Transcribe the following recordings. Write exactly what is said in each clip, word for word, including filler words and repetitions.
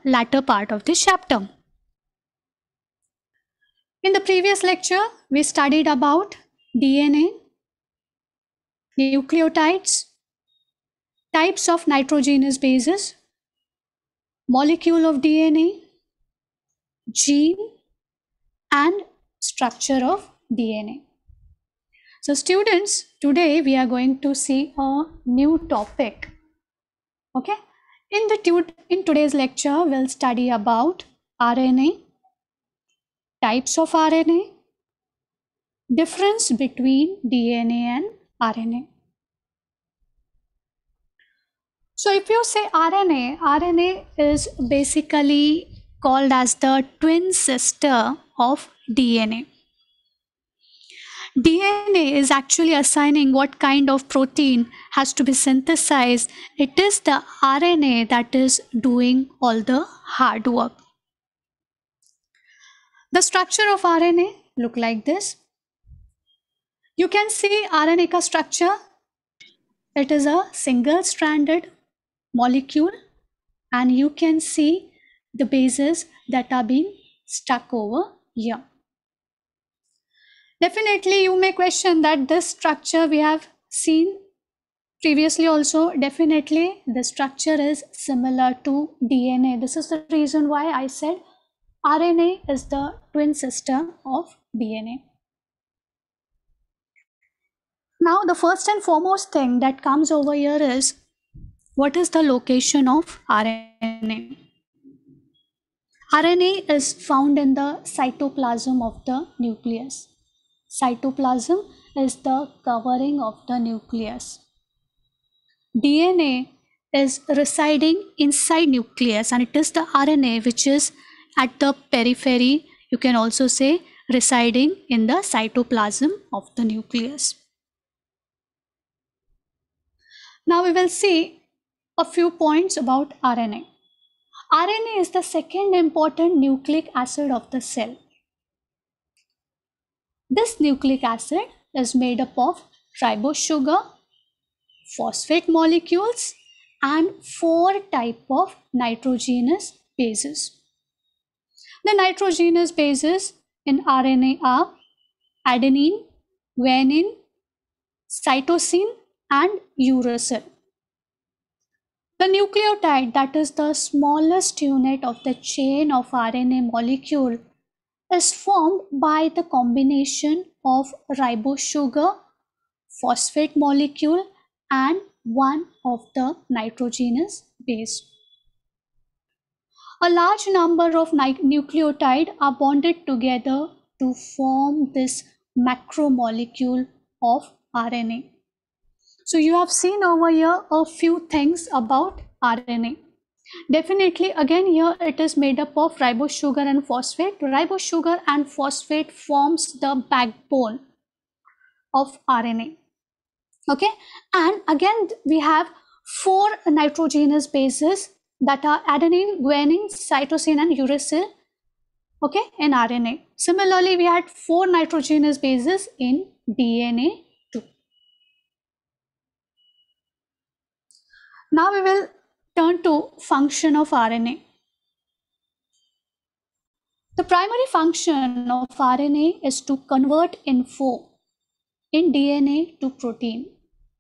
latter part of this chapter. In the previous lecture, we studied about D N A, nucleotides, types of nitrogenous bases, molecule of D N A, gene, and structure of D N A. So students, today we are going to see a new topic. Okay, in the in today's lecture, we'll study about R N A, types of R N A, difference between D N A and R N A. So if you say R N A, R N A is basically called as the twin sister of D N A. D N A is actually assigning what kind of protein has to be synthesized. It is the R N A that is doing all the hard work. The structure of R N A look like this. You can see R N A ka structure. It is a single stranded molecule, and you can see the bases that are being stuck over here. Definitely you may question that this structure we have seen previously also. Definitely the structure is similar to D N A. This is the reason why I said R N A is the twin sister of D N A. Now the first and foremost thing that comes over here is, what is the location of R N A? R N A is found in the cytoplasm of the nucleus. Cytoplasm is the covering of the nucleus. D N A is residing inside nucleus, and it is the R N A which is at the periphery. You can also say residing in the cytoplasm of the nucleus. Now we will see a few points about R N A. R N A is the second important nucleic acid of the cell. This nucleic acid is made up of ribose sugar, phosphate molecules, and four types of nitrogenous bases. The nitrogenous bases in R N A are adenine, guanine, cytosine, and uracil. The nucleotide, that is the smallest unit of the chain of R N A molecule, is formed by the combination of ribose sugar, phosphate molecule, and one of the nitrogenous base. A large number of nucleotides are bonded together to form this macromolecule of R N A. So you have seen over here a few things about R N A. Definitely again here it is made up of ribose sugar and phosphate. Ribose sugar and phosphate forms the backbone of R N A. Okay, and again we have four nitrogenous bases that are adenine, guanine, cytosine, and uracil, okay, in R N A. Similarly, we had four nitrogenous bases in D N A too. Now we will turn to function of R N A. The primary function of R N A is to convert info in D N A to protein.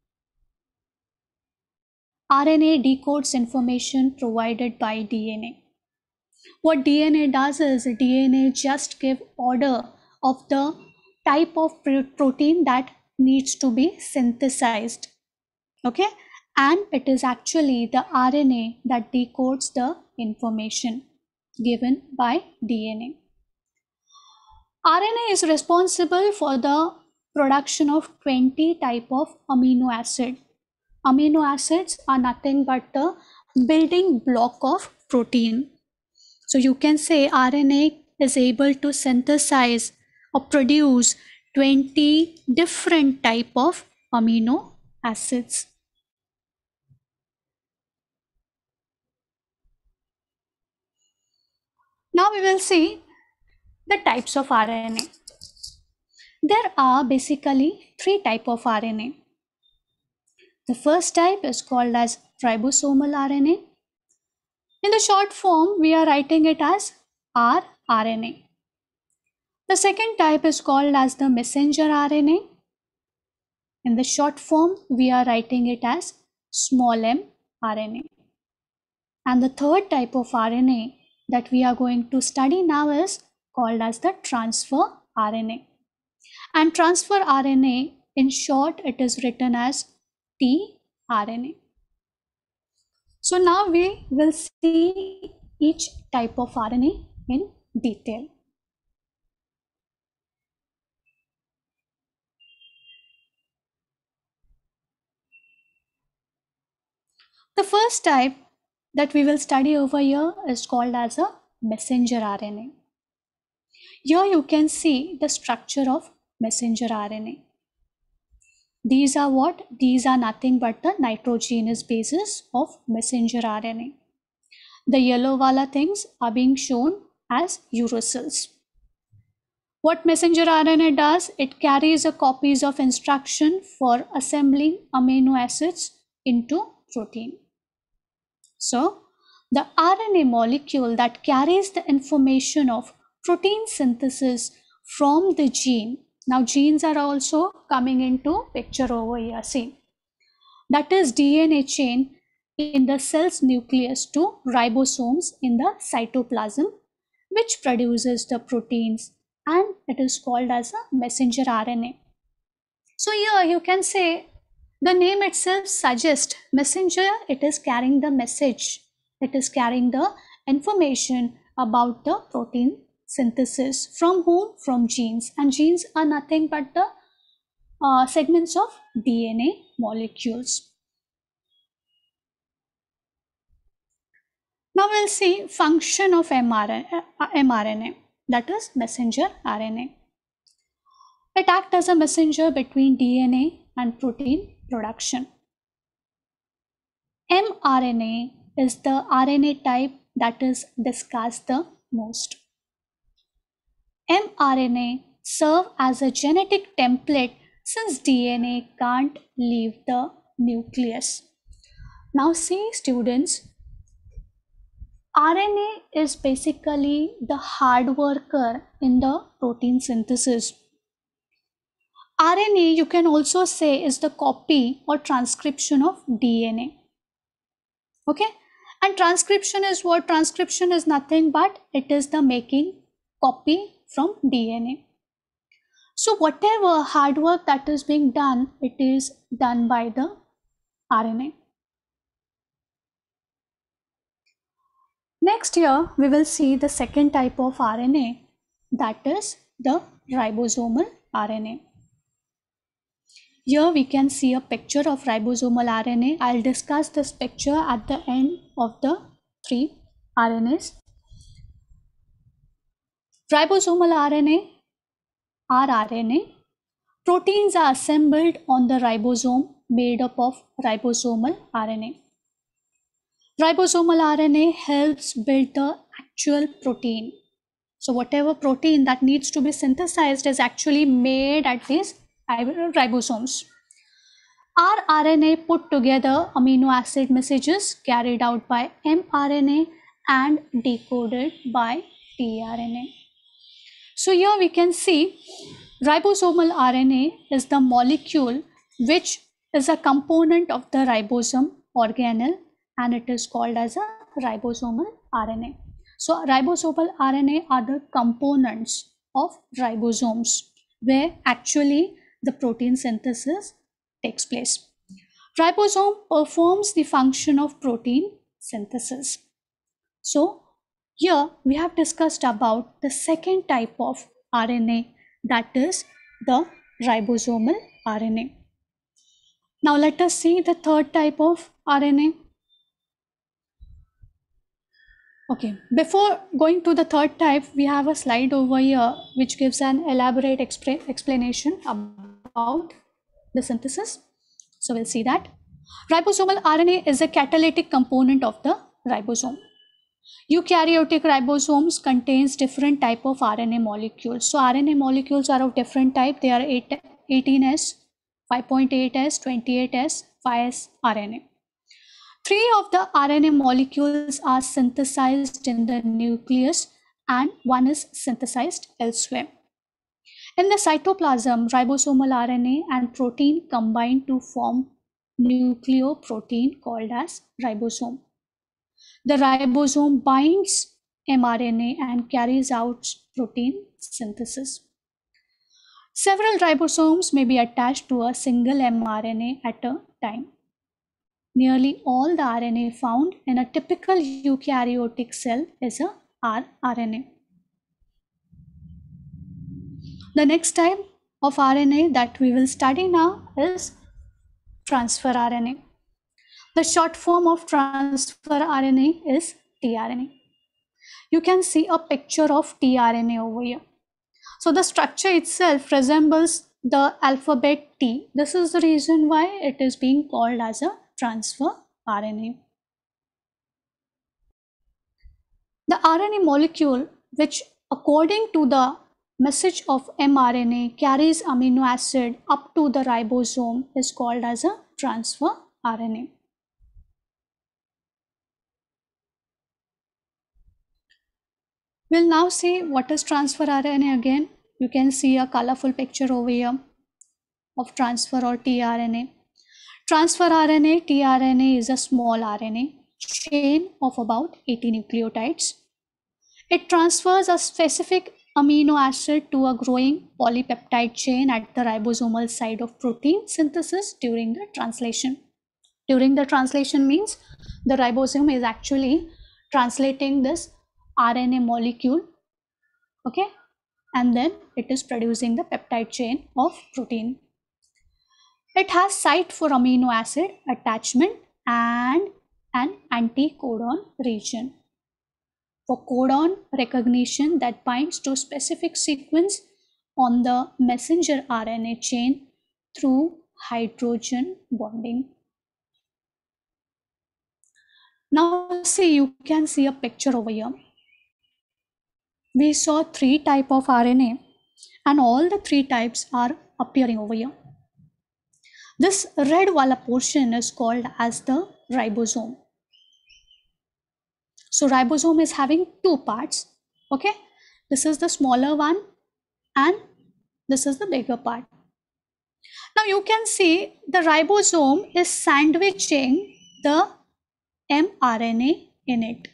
R N A decodes information provided by D N A. What D N A does is D N A just gives order of the type of protein that needs to be synthesized. Okay, and it is actually the R N A that decodes the information given by D N A. R N A is responsible for the production of twenty type of amino acid. Amino acids are nothing but the building block of protein. So you can say R N A is able to synthesize or produce twenty different type of amino acids. Now we will see the types of R N A. There are basically three types of R N A. The first type is called as ribosomal R N A. In the short form, we are writing it as rRNA. The second type is called as the messenger R N A. In the short form, we are writing it as small m R N A. And the third type of R N A that we are going to study now is called as the transfer R N A. And transfer R N A, in short, it is written as tRNA. So now we will see each type of R N A in detail. The first type that we will study over here is called as a messenger R N A. Here you can see the structure of messenger R N A. These are what? These are nothing but the nitrogenous bases of messenger R N A. The yellow wala things are being shown as uracils. What messenger R N A does? It carries a copies of instruction for assembling amino acids into protein. So, the R N A molecule that carries the information of protein synthesis from the gene. Now, genes are also coming into picture over here. See, that is D N A chain in the cell's nucleus to ribosomes in the cytoplasm, which produces the proteins, and it is called as a messenger R N A. So here you can say the name itself suggests messenger, it is carrying the message, it is carrying the information about the protein synthesis. From whom? From genes. And genes are nothing but the uh, segments of D N A molecules. Now we'll see function of mRNA, that is messenger R N A. It acts as a messenger between D N A and protein production. mRNA is the R N A type that is discussed the most. mRNA serve as a genetic template since D N A can't leave the nucleus. Now see students, R N A is basically the hard worker in the protein synthesis. R N A, you can also say, is the copy or transcription of D N A. Okay, and transcription is what? Transcription is nothing but it is the making copy from D N A. So whatever hard work that is being done, it is done by the R N A. Next here, we will see the second type of R N A, that is the ribosomal R N A. Here we can see a picture of ribosomal R N A. I'll discuss this picture at the end of the three R N As. Ribosomal R N A, rRNA, proteins are assembled on the ribosome made up of ribosomal R N A. Ribosomal R N A helps build the actual protein. So whatever protein that needs to be synthesized is actually made at these ribosomes. rRNA put together amino acid messages carried out by mRNA and decoded by tRNA. So here we can see ribosomal R N A is the molecule which is a component of the ribosome organelle, and it is called as a ribosomal R N A. So ribosomal R N A are the components of ribosomes where actually the protein synthesis takes place. Ribosome performs the function of protein synthesis. So here we have discussed about the second type of R N A, that is the ribosomal R N A. Now let us see the third type of R N A. Okay, before going to the third type, we have a slide over here which gives an elaborate exp explanation about the synthesis. So we'll see that. Ribosomal R N A is a catalytic component of the ribosome. Eukaryotic ribosomes contains different type of R N A molecules. So R N A molecules are of different type. They are eighteen S, five point eight S, twenty-eight S, five S R N A. Three of the R N A molecules are synthesized in the nucleus and one is synthesized elsewhere. In the cytoplasm, ribosomal R N A and protein combine to form nucleoprotein called as ribosome. The ribosome binds mRNA and carries out protein synthesis. Several ribosomes may be attached to a single mRNA at a time. Nearly all the R N A found in a typical eukaryotic cell is a rRNA. The next type of R N A that we will study now is transfer R N A. The short form of transfer R N A is tRNA. You can see a picture of tRNA over here. So the structure itself resembles the alphabet T. This is the reason why it is being called as a transfer R N A. The R N A molecule, which according to the message of mRNA carries amino acid up to the ribosome, is called as a transfer R N A. We'll now see what is transfer R N A again. You can see a colorful picture over here of transfer or tRNA. Transfer R N A, tRNA is a small R N A chain of about eighty nucleotides. It transfers a specific amino acid to a growing polypeptide chain at the ribosomal site of protein synthesis during the translation. During the translation means the ribosome is actually translating this R N A molecule, okay, and then it is producing the peptide chain of protein. It has site for amino acid attachment and an anticodon region for codon recognition that binds to specific sequence on the messenger R N A chain through hydrogen bonding. Now see, you can see a picture over here. We saw three types of R N A and all the three types are appearing over here. This red wala portion is called as the ribosome. So ribosome is having two parts, okay? This is the smaller one and this is the bigger part. Now you can see the ribosome is sandwiching the mRNA in it.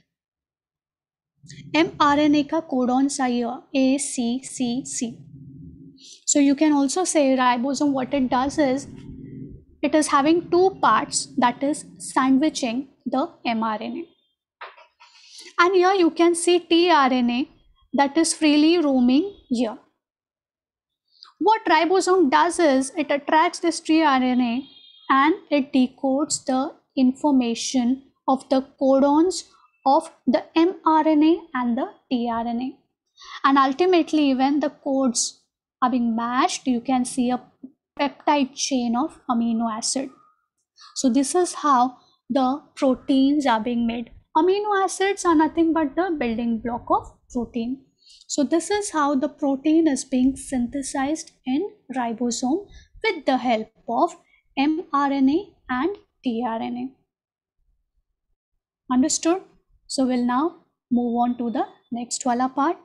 mRNA का codon सा here A, C, C, C. So you can also say ribosome, what it does is it is having two parts, that is sandwiching the mRNA. And here you can see tRNA that is freely roaming here. What ribosome does is it attracts this tRNA and it decodes the information of the codons of the mRNA and the tRNA. And ultimately, when the codes are being matched, you can see a peptide chain of amino acid. So this is how the proteins are being made. Amino acids are nothing but the building block of protein. So this is how the protein is being synthesized in ribosome with the help of mRNA and tRNA. Understood? So we'll now move on to the next wala part.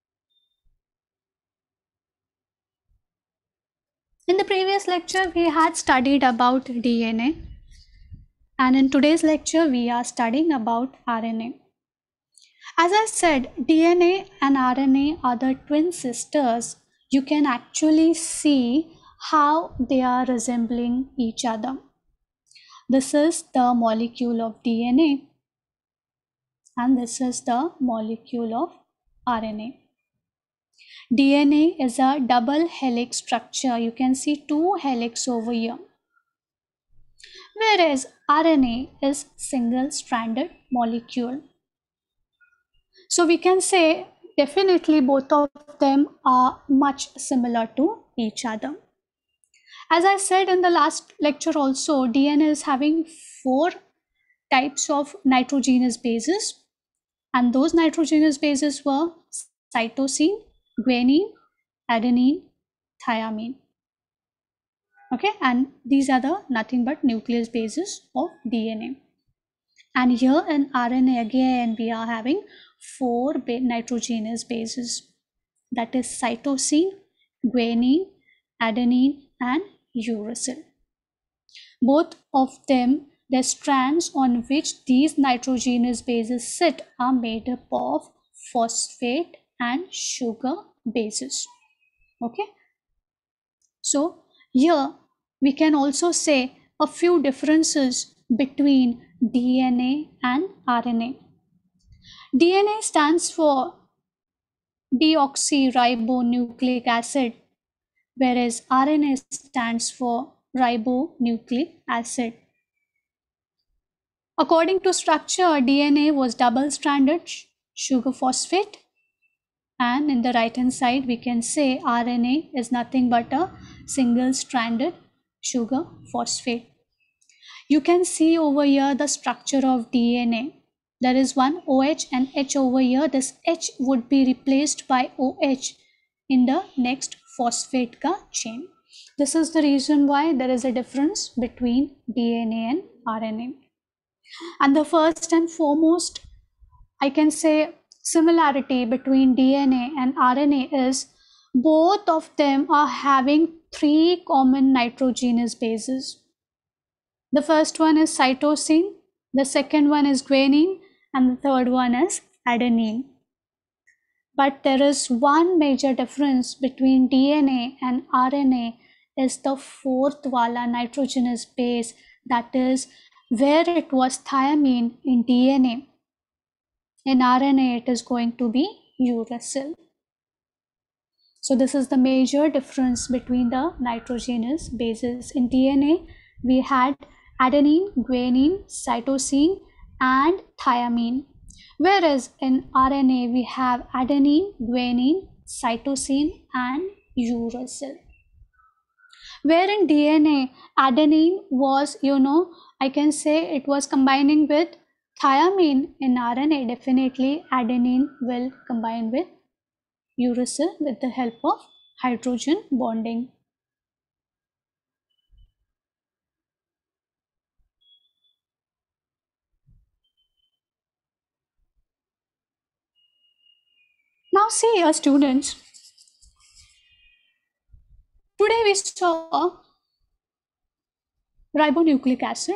In the previous lecture, we had studied about D N A. And in today's lecture, we are studying about R N A. As I said, D N A and R N A are the twin sisters. You can actually see how they are resembling each other. This is the molecule of D N A and this is the molecule of R N A. D N A is a double helix structure. You can see two helix over here. Whereas R N A is single-stranded molecule. So we can say definitely both of them are much similar to each other. As I said in the last lecture also, D N A is having four types of nitrogenous bases, and those nitrogenous bases were cytosine, guanine, adenine, thymine. Okay, and these are the nothing but nucleus bases of D N A. And here in R N A again, we are having four nitrogenous bases. That is cytosine, guanine, adenine, and uracil. Both of them, the strands on which these nitrogenous bases sit are made up of phosphate and sugar bases. Okay. So here we can also say a few differences between D N A and R N A. D N A stands for deoxyribonucleic acid, whereas R N A stands for ribonucleic acid. According to structure, D N A was double-stranded sugar phosphate, and in the right hand side we can say R N A is nothing but a single-stranded sugar phosphate. You can see over here the structure of D N A. There is one OH and H over here. This H would be replaced by OH in the next phosphate ka chain. This is the reason why there is a difference between D N A and R N A. And the first and foremost, I can say, similarity between D N A and R N A is both of them are having three common nitrogenous bases. The first one is cytosine, the second one is guanine, and the third one is adenine. But there is one major difference between D N A and R N A is the fourth wala nitrogenous base, that is where it was thiamine in D N A. In R N A it is going to be uracil. So this is the major difference between the nitrogenous bases. In D N A we had adenine, guanine, cytosine, and thiamine. Whereas in R N A we have adenine, guanine, cytosine, and uracil. Where in D N A, adenine was, you know, I can say it was combining with thiamine. In R N A, definitely adenine will combine with uracil with the help of hydrogen bonding. Now see here, students, today we saw ribonucleic acid.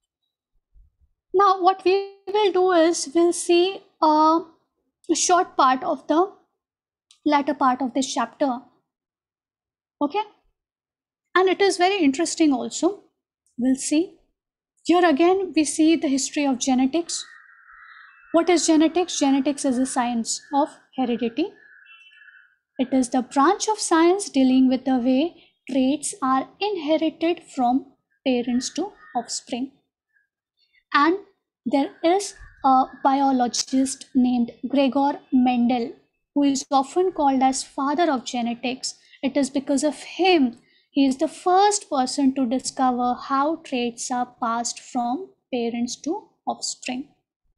Now what we will do is we'll see a short part of the latter part of this chapter. Okay, and it is very interesting also. We'll see. Here again we see the history of genetics. What is genetics? Genetics is a science of heredity. It is the branch of science dealing with the way traits are inherited from parents to offspring. And there is a biologist named Gregor Mendel, who is often called as father of genetics. It is because of him, he is the first person to discover how traits are passed from parents to offspring.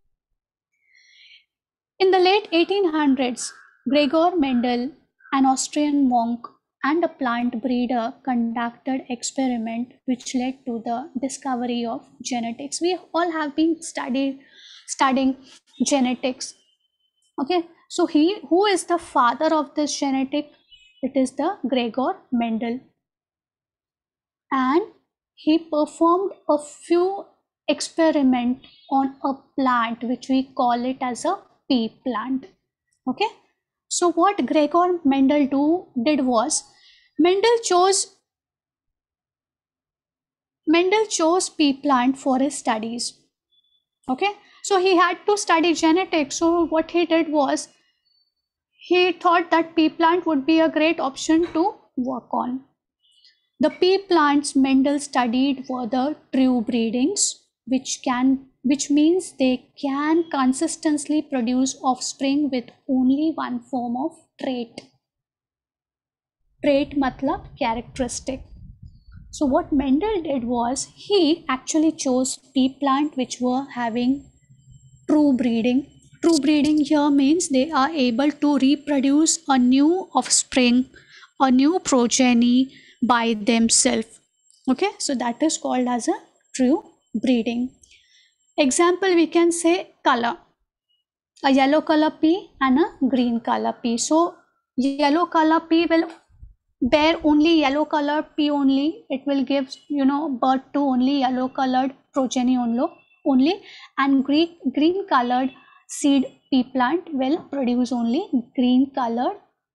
In the late eighteen hundreds, Gregor Mendel, an Austrian monk and a plant breeder, conducted experiment which led to the discovery of genetics. We all have been study, studying genetics. Okay, so he, who is the father of this genetic? It is the Gregor Mendel. And he performed a few experiments on a plant which we call it as a pea plant. Okay, so what Gregor Mendel do, did was Mendel chose Mendel chose pea plant for his studies. Okay, so he had to study genetics. So what he did was he thought that pea plant would be a great option to work on. The pea plants Mendel studied were the true breedings, which can which means they can consistently produce offspring with only one form of trait. Trait matlab characteristic. So what Mendel did was he actually chose pea plant which were having true breeding. True breeding here means they are able to reproduce a new offspring, a new progeny by themselves. Okay, so that is called as a true breeding. Example, we can say color, a yellow color pea and a green color pea. So yellow color pea will bear only yellow color pea only. It will give, you know, birth to only yellow colored progeny only, only and green, green colored seed pea plant will produce only green colored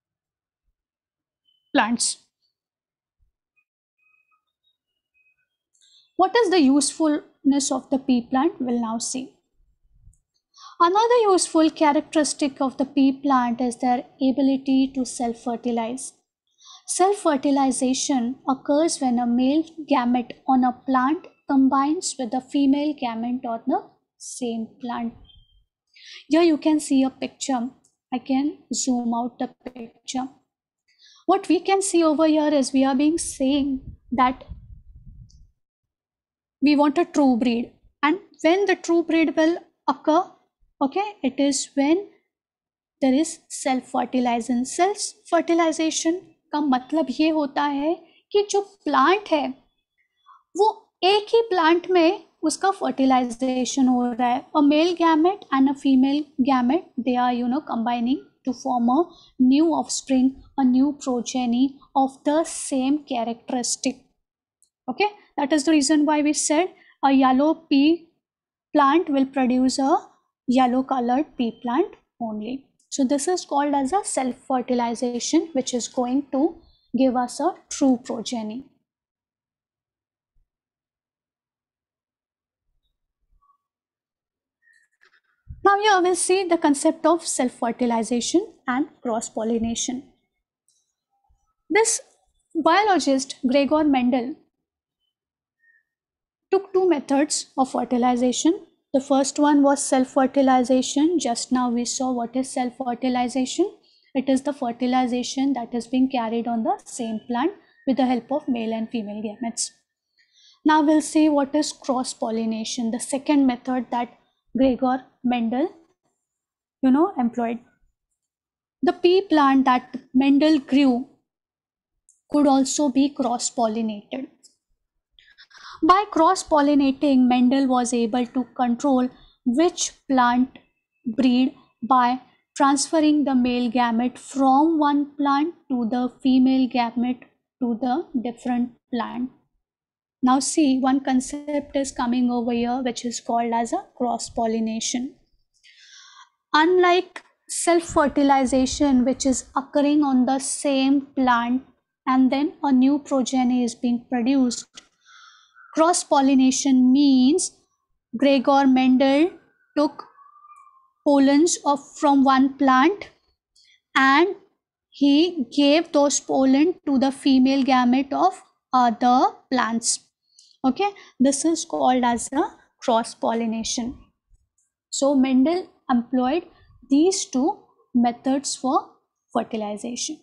plants. What is the usefulness of the pea plant? We'll now see. Another useful characteristic of the pea plant is their ability to self-fertilize. Self-fertilization occurs when a male gamete on a plant combines with a female gamete on the same plant. Here you can see a picture. I can zoom out the picture. What we can see over here is we are being saying that we want a true breed, and when the true breed will occur, okay, it is when there is self fertilization. Self fertilization का मतलब ये होता है कि जो plant है वो एक ही प्लांट में उसका फर्टिलाइजेशन हो रहा है. A male gamete and a female gamete, they are you know combining to form a new offspring, a new progeny of the same characteristic. Okay, that is the reason why we said a yellow pea plant will produce a yellow colored pea plant only. So this is called as a self fertilization, which is going to give us a true progeny. Now here we'll see the concept of self fertilization and cross pollination. This biologist Gregor Mendel took two methods of fertilization. The first one was self-fertilization. Just now we saw what is self-fertilization. It is the fertilization that is being carried on the same plant with the help of male and female gametes. Now we'll see what is cross-pollination, the second method that Gregor Mendel, you know, employed. The pea plant that Mendel grew could also be cross-pollinated. By cross-pollinating, Mendel was able to control which plant breed by transferring the male gamete from one plant to the female gamete to the different plant. Now see, one concept is coming over here which is called as a cross-pollination. Unlike self-fertilization, which is occurring on the same plant and then a new progeny is being produced, cross-pollination means Gregor Mendel took pollens of from one plant and he gave those pollen to the female gamete of other plants. Okay, this is called as a cross-pollination. So Mendel employed these two methods for fertilization.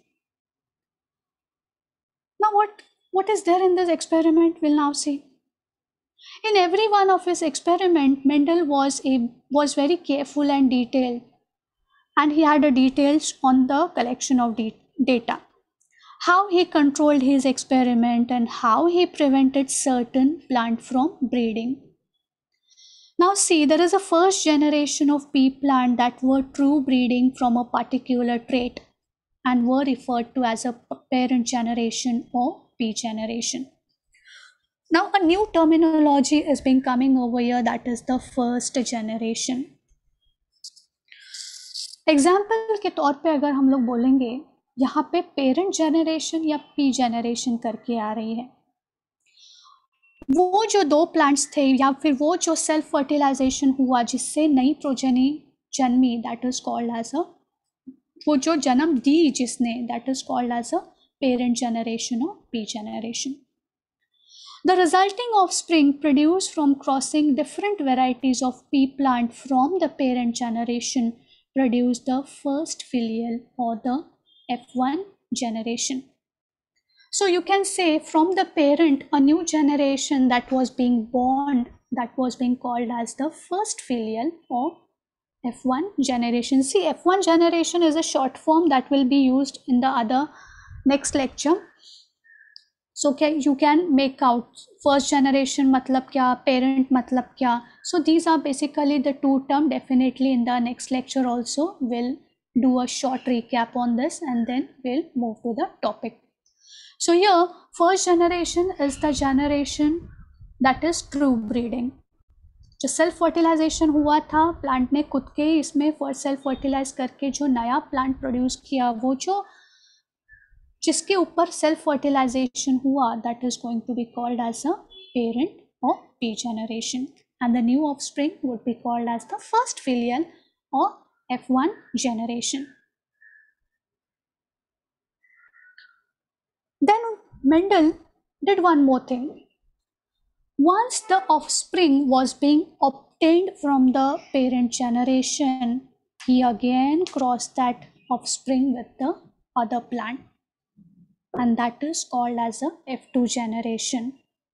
Now what, what is there in this experiment? We'll now see. In every one of his experiment, Mendel was a was very careful and detailed, and he had a details on the collection of data, how he controlled his experiment and how he prevented certain plant from breeding. Now see, there is a first generation of pea plant that were true breeding from a particular trait and were referred to as a parent generation or pea generation. Now a new terminology is being coming over here, that is the first generation. Example के तौर पे अगर हम लोग बोलेंगे, यहाँ पे parent generation या पी जनरेशन करके आ रही है, वो जो दो प्लांट्स थे या फिर वो जो सेल्फ फर्टिलाइजेशन हुआ जिससे नई प्रोजेनी जन्मी, that is called as a, वो जो जन्म दी जिसने, that is called as a parent generation और P generation. The resulting offspring produced from crossing different varieties of pea plant from the parent generation produced the first filial or the F one generation. So you can say from the parent, a new generation that was being born, that was being called as the first filial or F one generation. See, F one generation is a short form that will be used in the other next lecture. So can you can make out first generation matlab kya, parent matlab kya. So these are basically the two term. Definitely in the next lecture also we'll do a short recap on this, and then we'll move to the topic. So here first generation is the generation that is true breeding. जो self fertilization हुआ था plant ने खुद के इसमें self fertilise करके जो नया प्लांट प्रोड्यूस किया, वो जो जिसके ऊपर सेल्फ फर्टिलाइजेशन हुआ, that is going to be called as a parent of P generation, and the new offspring would be called as the first filial of F one generation. Then Mendel did one more thing. Once the offspring was being obtained from the parent generation, he again crossed that offspring with the other plant, and that is called as a F two generation.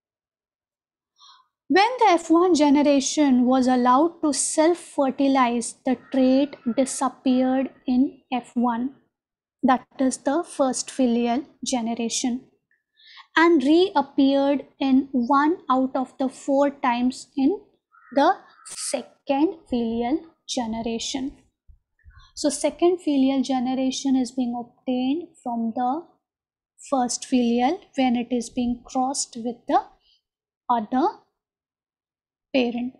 When the F one generation was allowed to self-fertilize, the trait disappeared in F one, that is the first filial generation, and reappeared in one out of the four times in the second filial generation. So second filial generation is being obtained from the first filial when it is being crossed with the other parent.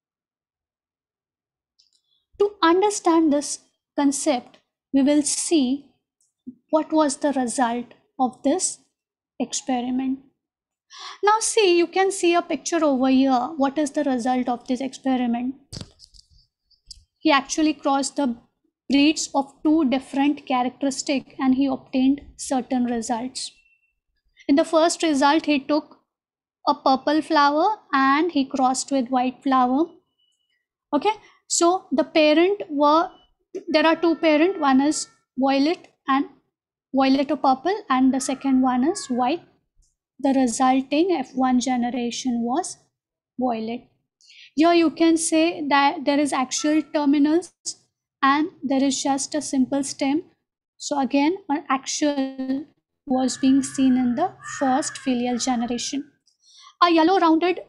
To understand this concept, we will see what was the result of this experiment. Now see, you can see a picture over here. What is the result of this experiment? He actually crossed the breeds of two different characteristics and he obtained certain results. In the first result, he took a purple flower and he crossed with white flower. Okay, so the parent were, there are two parent, one is violet and violet or purple, and the second one is white. The resulting F one generation was violet. Here you can say that there is actual terminals and there is just a simple stem. So again, an actual was being seen in the first filial generation. A yellow rounded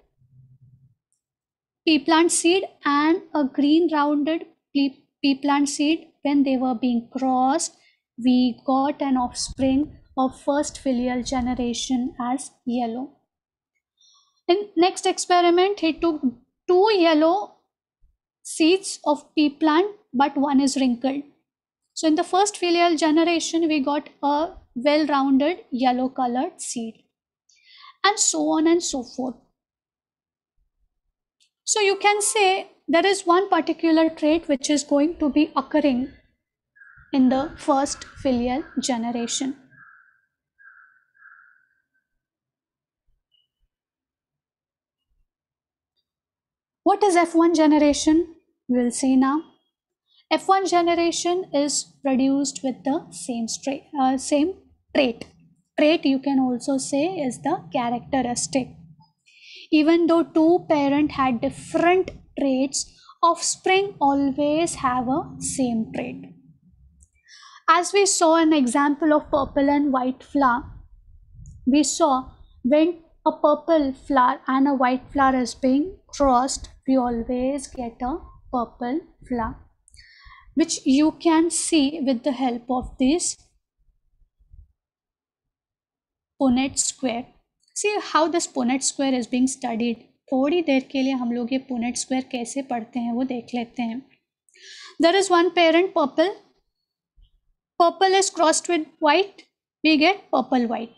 pea plant seed and a green rounded pea plant seed, when they were being crossed, we got an offspring of first filial generation as yellow. In next experiment, he took two yellow seeds of pea plant, but one is wrinkled. So in the first filial generation, we got a well-rounded yellow colored seed, and so on and so forth. So you can say there is one particular trait which is going to be occurring in the first filial generation. What is F one generation? We will see now. F one generation is produced with the same, uh, same trait. Trait you can also say is the characteristic. Even though two parents had different traits, offspring always have a same trait. As we saw an example of purple and white flower, we saw when a purple flower and a white flower is being crossed, we always get a purple flower, which you can see with the help of this Punnett square. See how this Punnett square is being studied. थोड़ी देर के लिए हम लोग ये Punnett square कैसे पढ़ते हैं वो देख लेते हैं. There is one parent purple. Purple is crossed with white. We get purple white.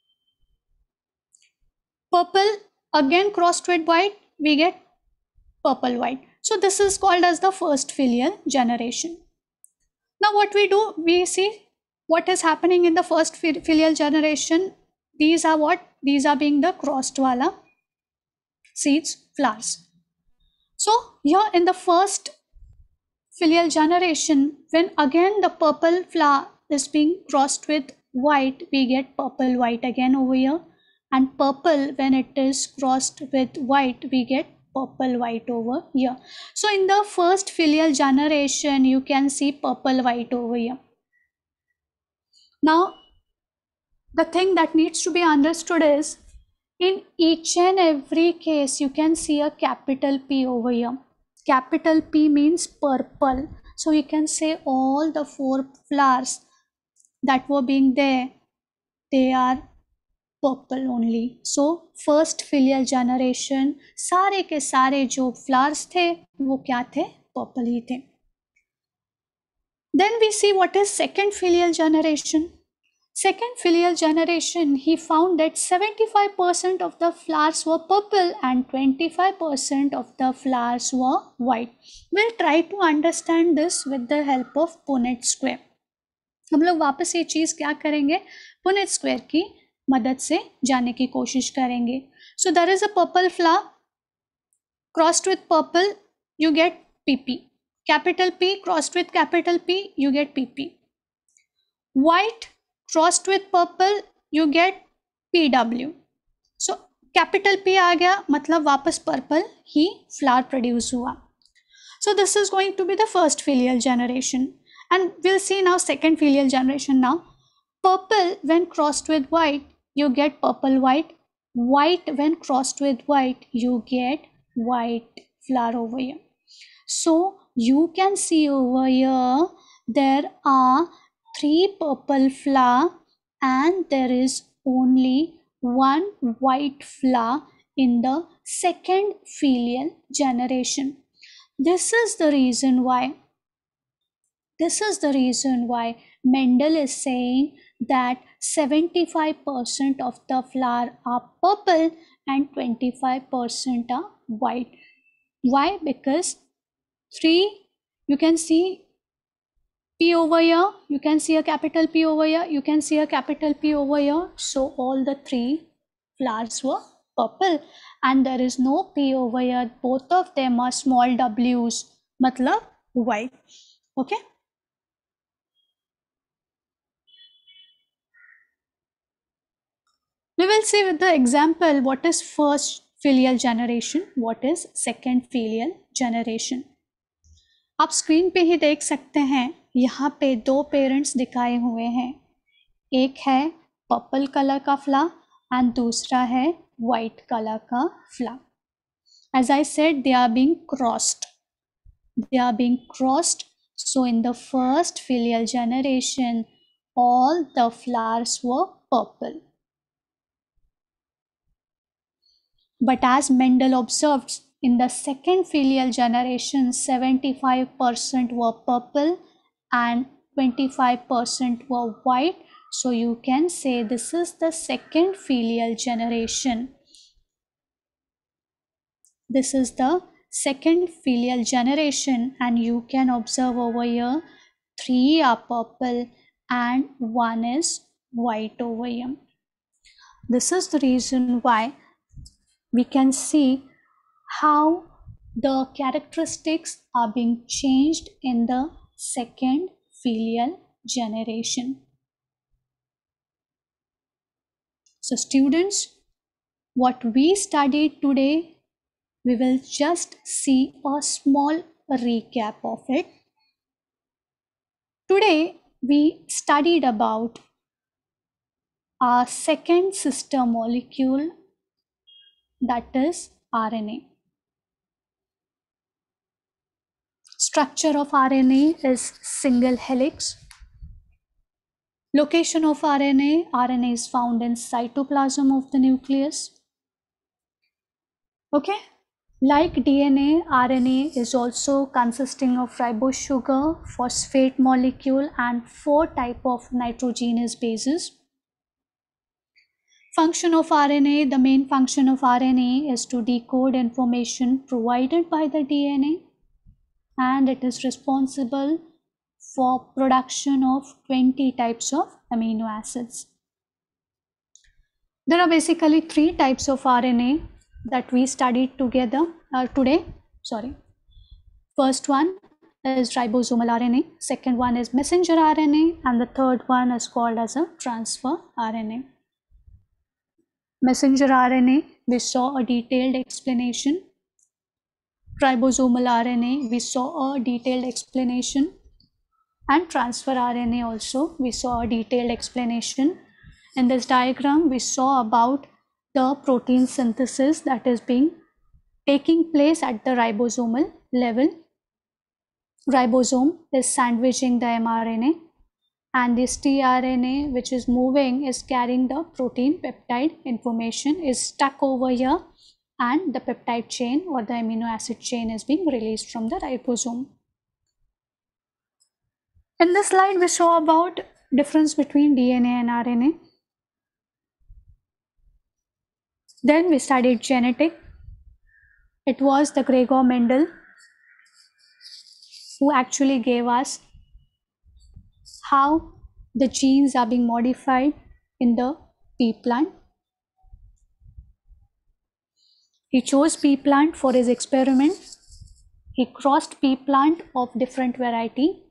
Purple again crossed with white. We get purple white. So this is called as the first filial generation. Now what we do, we see what is happening in the first filial generation. These are what? These are being the crossed wala seeds, flowers. So here in the first filial generation, when again the purple flower is being crossed with white, we get purple white again over here. And purple, when it is crossed with white, we get purple white over here. So in the first filial generation, you can see purple white over here. Now the thing that needs to be understood is, in each and every case, you can see a capital P over here. Capital P means purple. So you can say all the four flowers that were being there, they are purple only. So first filial generation, सारे के सारे जो flowers थे, वो क्या थे? Purple ही थे. Then we see what is second filial generation. Second filial generation, he found that seventy-five percent of the flowers were purple and twenty-five percent of the flowers were white. We'll try to understand this with the help of Punnett square. हम लोग वापस ये चीज़ क्या करेंगे? Punnett square की मदद से जानने की कोशिश करेंगे. So there is a purple flower crossed with purple, you get P P. Capital P crossed with capital P, you get P P. White crossed with purple, you get P W. So capital P आ गया, मतलब वापस purple ही flower produce हुआ. So this is going to be the first filial generation, and we'll see now second filial generation. Now purple when crossed with white, you get purple white. White when crossed with white, you get white flower over here. So you can see over here there are three purple flower and there is only one white flower in the second filial generation. This is the reason why this is the reason why Mendel is saying that seventy-five percent of the flower are purple and twenty-five percent are white. Why? Because three, you can see P over here, you can see a capital P over here, you can see a capital P over here. So all the three flowers were purple and there is no P over here. Both of them are small w's, matlab white. Okay. We will see with the example what is first filial generation, what is second filial generation. आप screen पे ही देख सकते हैं, यहाँ पे दो parents दिखाए हुए हैं. एक है पर्पल कलर का फ्लावर एंड दूसरा है वाइट कलर का flower. As I said, they are being crossed. They are being crossed. So in the first filial generation, all the flowers were purple. But as Mendel observed, in the second filial generation, seventy-five percent were purple and twenty-five percent were white. So you can say this is the second filial generation. This is the second filial generation, and you can observe over here three are purple and one is white over here. This is the reason why we can see how the characteristics are being changed in the second filial generation. So students, what we studied today, we will just see a small recap of it. Today we studied about our second sister molecule, that is R N A. Structure of R N A is single helix. Location of R N A, R N A is found in cytoplasm of the nucleus. Okay, like D N A, R N A is also consisting of ribose sugar, phosphate molecule and four type of nitrogenous bases. Function of R N A, the main function of R N A is to decode information provided by the D N A, and it is responsible for production of twenty types of amino acids. There are basically three types of R N A that we studied together uh, today. Sorry. First one is ribosomal R N A, second one is messenger R N A, and the third one is called as a transfer R N A. Messenger R N A, we saw a detailed explanation. Ribosomal R N A, we saw a detailed explanation. And transfer R N A also, we saw a detailed explanation. In this diagram, we saw about the protein synthesis that is being taking place at the ribosomal level. Ribosome is sandwiching the mRNA, and this tRNA which is moving is carrying the protein peptide information is stuck over here, and the peptide chain or the amino acid chain is being released from the ribosome. In this slide, we saw about difference between D N A and R N A. Then we studied genetic. It was the Gregor Mendel who actually gave us how the genes are being modified in the pea plant. He chose pea plant for his experiment. He crossed pea plant of different variety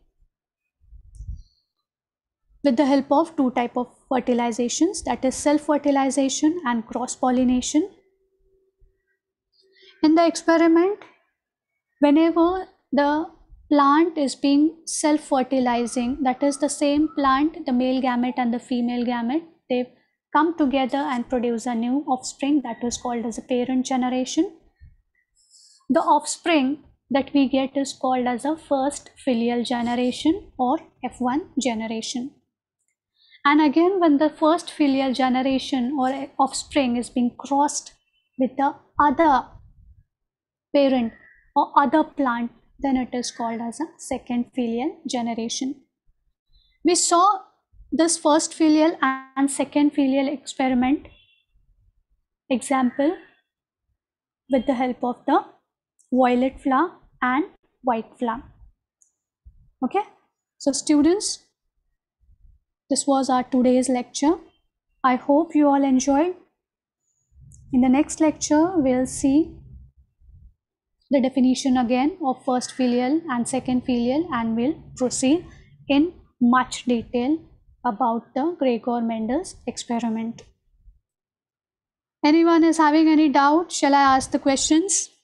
with the help of two type of fertilizations, that is self-fertilization and cross-pollination. In the experiment, whenever the plant is being self-fertilizing, that is the same plant, the male gamete and the female gamete, they come together and produce a new offspring that is called as a parent generation. The offspring that we get is called as a first filial generation or F one generation. And again, when the first filial generation or offspring is being crossed with the other parent or other plant, then it is called as a second filial generation. We saw this first filial and second filial experiment example with the help of the violet flower and white flower. Okay, so students, this was our today's lecture. I hope you all enjoyed. In the next lecture, we'll see the definition again of first filial and second filial, and we'll proceed in much detail about the Gregor Mendel's experiment. Anyone is having any doubt? Shall I ask the questions?